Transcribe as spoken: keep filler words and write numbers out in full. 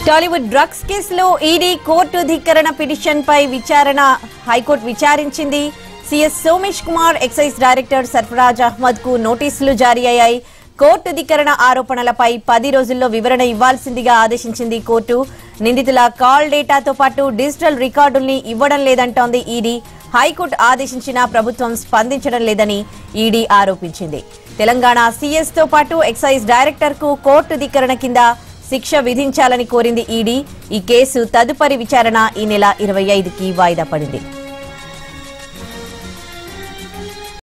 Tollywood drugs కేసులో ED court ధిక్కరణ petition పై విచారణ హైకోర్టు విచారించింది. CS Somesh Kumar, excise director Sarfaraz Ahmed కు నోటీసులు జారీ అయ్యాయి. కోర్టు ధిక్కరణ ఆరోపణలపై పది రోజుల్లో వివరణ ఇవ్వాల్సిందిగా ఆదేశించింది కోర్టు. నిందితుల కాల్ డేటాతో పాటు డిజిటల్ రికార్డుల్ని ఇవ్వడం లేదంటోంది ఈడీ. హైకోర్టు ఆదేశించినా ప్రభుత్వం స్పందించడం లేదని ఈడీ ఆరోపించింది. తెలంగాణ సీఎస్ తో పాటు ఎక్సైజ్ డైరెక్టర్ కు కోర్టు ధిక్కరణ కింద శిక్ష విధించాలని కోరింది ఈడీ. ఈ కేసు తదుపరి విచారణ ఈ నెల ఇరవై ఐదుకి వాయిదా పడింది.